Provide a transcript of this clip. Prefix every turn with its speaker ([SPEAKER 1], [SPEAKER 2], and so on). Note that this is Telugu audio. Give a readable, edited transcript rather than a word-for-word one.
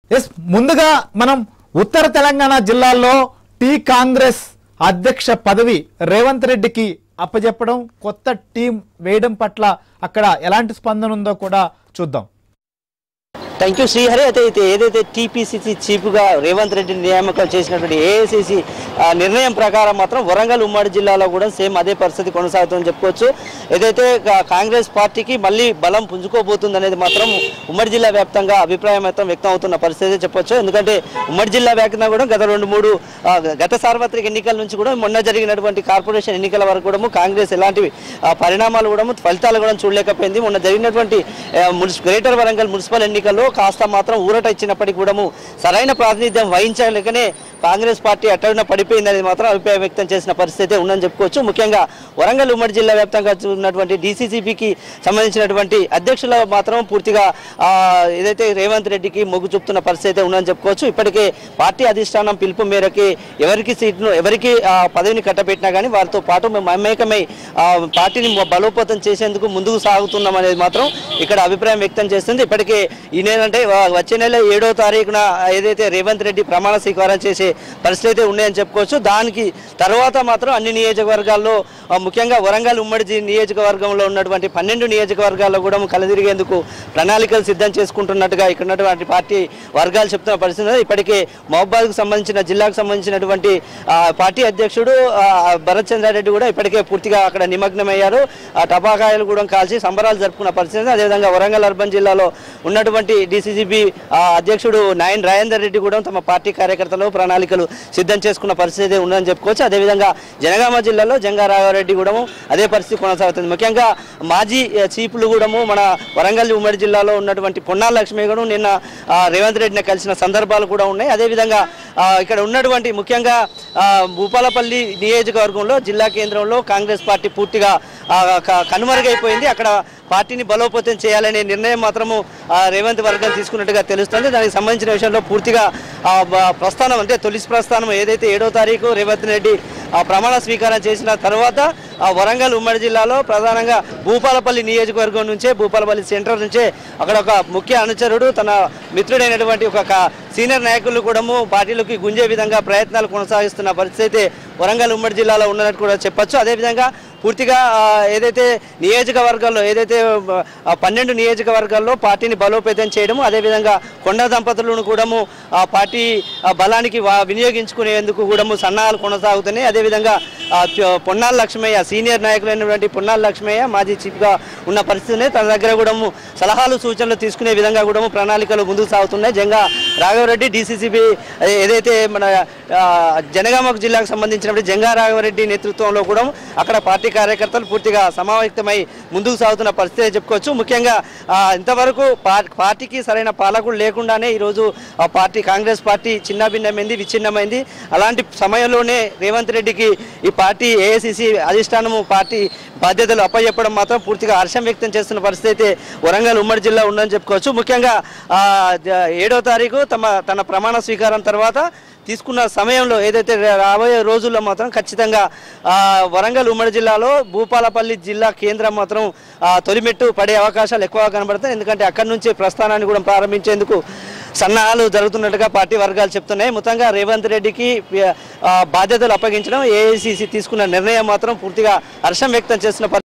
[SPEAKER 1] ఎస్ ముందుగా మనం ఉత్తర తెలంగాణ జిల్లాల్లో టీ కాంగ్రెస్ అధ్యక్ష పదవి రేవంత్ రెడ్డికి అప్పజెప్పడం కొత్త టీం వేయడం పట్ల అక్కడ ఎలాంటి స్పందన ఉందో కూడా చూద్దాం।
[SPEAKER 2] Thank you Srihari. అయితే ఏదైతే టీపీసీసీ చీఫ్గా రేవంత్ రెడ్డి నియామకం చేసినటువంటి ఏఐసీసీ నిర్ణయం ప్రకారం మాత్రం వరంగల్ ఉమ్మడి జిల్లాలో కూడా సేమ్ అదే పరిస్థితి కొనసాగుతుందని చెప్పుకోవచ్చు। ఏదైతే కాంగ్రెస్ పార్టీకి మళ్ళీ బలం పుంజుకోబోతుంది అనేది మాత్రం ఉమ్మడి జిల్లా వ్యాప్తంగా అభిప్రాయం మొత్తం వ్యక్తం అవుతున్న పరిస్థితి చెప్పొచ్చు। ఎందుకంటే ఉమ్మడి జిల్లా వ్యాప్తంగా కూడా గత సార్వత్రిక ఎన్నికల నుంచి కూడా మొన్న జరిగినటువంటి కార్పొరేషన్ ఎన్నికల వరకు కూడా కాంగ్రెస్ ఎలాంటి పరిణామాలు కూడా ఫలితాలు కూడా చూడలేకపోయింది। మొన్న జరిగినటువంటి గ్రేటర్ వరంగల్ మున్సిపల్ ఎన్నికల్లో కాస్త మాత్రం ఊరట ఇచ్చినప్పటికీ కూడా సరైన ప్రాతినిధ్యం వహించలేకనే కాంగ్రెస్ పార్టీ అట్టడున పడిపోయిందనేది మాత్రం అభిప్రాయం వ్యక్తం చేసిన పరిస్థితి ఉందని చెప్పుకోవచ్చు। ముఖ్యంగా వరంగల్ ఉమ్మడి జిల్లా వ్యాప్తంగా ఉన్నటువంటి డీసీసీబీకి సంబంధించినటువంటి అధ్యక్షుల మాత్రం పూర్తిగా ఏదైతే రేవంత్ రెడ్డికి మొగ్గు చూపుతున్న పరిస్థితి ఉందని చెప్పుకోవచ్చు। ఇప్పటికే పార్టీ అధిష్టానం పిలుపు మేరకి ఎవరికి పదవిని కట్టబెట్టినా కానీ వారితో పాటు మేము మమేకమై పార్టీని బలోపేతం చేసేందుకు ముందుకు సాగుతున్నాం అనేది మాత్రం ఇక్కడ అభిప్రాయం వ్యక్తం చేస్తుంది। ఇప్పటికే ఈ నెల అంటే వచ్చే నెల 7వ తారీఖున ఏదైతే రేవంత్ రెడ్డి ప్రమాణ స్వీకారం చేసే పరిస్థితి ఉన్నాయని చెప్పుకోవచ్చు। దానికి తర్వాత మాత్రం అన్ని నియోజకవర్గాల్లో ముఖ్యంగా వరంగల్ ఉమ్మడి నియోజకవర్గంలో ఉన్నటువంటి 12 నియోజకవర్గాల్లో కూడా కలదిరిగేందుకు ప్రణాళికలు సిద్ధం చేసుకుంటున్నట్టుగా ఇక్కడ ఉన్నటువంటి పార్టీ వర్గాలు చెప్తున్న పరిస్థితి। ఇప్పటికే మహబూబాద్కు సంబంధించిన జిల్లాకు సంబంధించినటువంటి పార్టీ అధ్యక్షుడు భరత్ చంద్రారెడ్డి కూడా ఇప్పటికే పూర్తిగా అక్కడ నిమగ్నమయ్యారు। టపాకాయలు కూడా కాల్చి సంబరాలు జరుపుకున్న పరిస్థితి। అదేవిధంగా వరంగల్ అర్బన్ జిల్లాలో ఉన్నటువంటి డీసీసీబీ అధ్యక్షుడు నాయన్ రాజేందర్ రెడ్డి కూడా తమ పార్టీ కార్యకర్తలు ప్రణాళికలు సిద్ధం చేసుకున్న పరిస్థితి ఉందని చెప్పుకోవచ్చు। అదేవిధంగా జనగామ జిల్లాలో జంగా రాఘవరెడ్డి కూడా అదే పరిస్థితి కొనసాగుతుంది। ముఖ్యంగా మాజీ చీఫ్లు కూడా మన వరంగల్ ఉమ్మడి జిల్లాలో ఉన్నటువంటి పొన్నాల లక్ష్మి కూడా నిన్న రేవంత్ రెడ్డిని కలిసిన సందర్భాలు కూడా ఉన్నాయి। అదేవిధంగా ఇక్కడ ఉన్నటువంటి ముఖ్యంగా భూపాలపల్లి నియోజకవర్గంలో జిల్లా కేంద్రంలో కాంగ్రెస్ పార్టీ పూర్తిగా కనుమరుగైపోయింది। అక్కడ పార్టీని బలోపేతం చేయాలనే నిర్ణయం మాత్రము రేవంత్ వర్గం తీసుకున్నట్టుగా తెలుస్తుంది। దానికి సంబంధించిన విషయంలో పూర్తిగా ప్రస్థానం అంటే తొలి ప్రస్థానం ఏదైతే 7వ తారీఖు రేవంత్ రెడ్డి ప్రమాణ స్వీకారం చేసిన తర్వాత వరంగల్ ఉమ్మడి జిల్లాలో ప్రధానంగా భూపాలపల్లి నియోజకవర్గం నుంచే భూపాలపల్లి సెంటర్ నుంచే అక్కడ ఒక ముఖ్య అనుచరుడు తన మిత్రుడైనటువంటి ఒక సీనియర్ నాయకులు కూడా పార్టీలోకి గుంజే విధంగా ప్రయత్నాలు కొనసాగిస్తున్న పరిస్థితి వరంగల్ ఉమ్మడి జిల్లాలో ఉన్నట్టు కూడా చెప్పొచ్చు। అదేవిధంగా పూర్తిగా ఏదైతే నియోజకవర్గాల్లో ఏదైతే 12 నియోజకవర్గాల్లో పార్టీని బలోపేతం చేయడము, అదేవిధంగా కొండ దంపతులను కూడా పార్టీ బలానికి వినియోగించుకునేందుకు కూడా సన్నాహాలు కొనసాగుతున్నాయి। అదేవిధంగా పొన్నాల లక్ష్మయ్య సీనియర్ నాయకులైనటువంటి పొన్నాల లక్ష్మయ్య మాజీ చీఫ్గా ఉన్న పరిస్థితిని తన దగ్గర కూడా సలహాలు సూచనలు తీసుకునే విధంగా కూడా ప్రణాళికలు ముందుకు సాగుతున్నాయి। జంగా రాఘవరెడ్డి డీసీసీబీ ఏదైతే మన జనగామ జిల్లాకు సంబంధించినటువంటి జంగా రాఘవరెడ్డి నేతృత్వంలో కూడా అక్కడ పార్టీ కార్యకర్తలు పూర్తిగా సమావేశమై ముందుకు సాగుతున్న పరిస్థితి చెప్పుకోవచ్చు। ముఖ్యంగా ఇంతవరకు పార్టీకి సరైన పాలకులు లేకుండానే ఈరోజు కాంగ్రెస్ పార్టీ చిన్నభిన్నమైంది, విచ్ఛిన్నమైంది। అలాంటి సమయంలోనే రేవంత్ రెడ్డికి ఈ పార్టీ ఏఐసీసీ అధిష్టానము పార్టీ బాధ్యతలు అప్పచెప్పడం మాత్రం పూర్తిగా హర్షం వ్యక్తం చేస్తున్న పరిస్థితి వరంగల్ ఉమ్మడి జిల్లా ఉందని చెప్పుకోవచ్చు। ముఖ్యంగా 7వ తారీఖు తన ప్రమాణ స్వీకారం తర్వాత తీసుకున్న సమయంలో ఏదైతే రాబోయే రోజుల్లో మాత్రం ఖచ్చితంగా వరంగల్ ఉమ్మడి జిల్లాలో భూపాలపల్లి జిల్లా కేంద్రం మాత్రం తొలిమెట్టు పడే అవకాశాలు ఎక్కువగా కనబడతాయి। ఎందుకంటే అక్కడి నుంచి ప్రస్థానాన్ని కూడా ప్రారంభించేందుకు సన్నాహాలు జరుగుతున్నట్టుగా పార్టీ వర్గాలు చెప్తున్నాయి। మొత్తంగా రేవంత్ రెడ్డికి బాధ్యతలు అప్పగించడం ఏఐసీసీ తీసుకున్న నిర్ణయం మాత్రం పూర్తిగా హర్షం వ్యక్తం చేస్తున్న